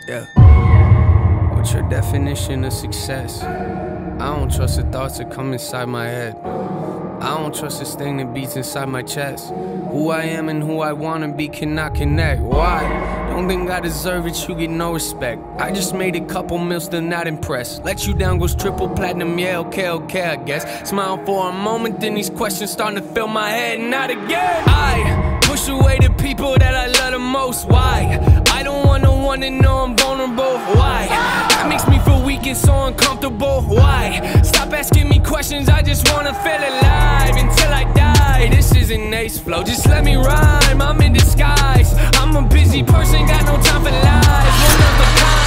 Yeah. What's your definition of success? I don't trust the thoughts that come inside my head. I don't trust this thing that beats inside my chest. Who I am and who I wanna be cannot connect. Why? Don't think I deserve it, you get no respect. I just made a couple mils, still not impressed. Let you down goes triple platinum, yeah, okay, I guess. Smile for a moment, then these questions starting to fill my head, not again. I push away the people that I love the most. Why? I don't want no one to know I'm vulnerable. Why? That makes me feel weak and so uncomfortable. Why? Stop asking me questions, I just wanna feel alive until I die. This isn't ace flow, just let me rhyme. I'm in disguise. I'm a busy person, got no time for lies. One of a kind.